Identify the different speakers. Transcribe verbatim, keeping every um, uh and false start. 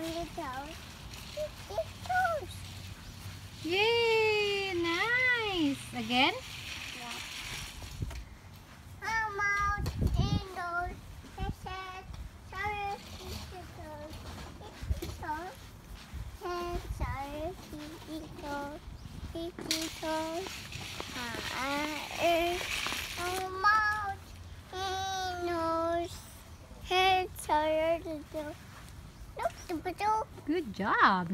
Speaker 1: the toes. It toes.
Speaker 2: Yay! Nice. Again?
Speaker 1: Yeah. How about indoors? It says, sorry, it toes. It toes. And sorry, it toes. It toes. Ah, how about indoors? Head, sorry, it toes. Nope, the
Speaker 2: Good job.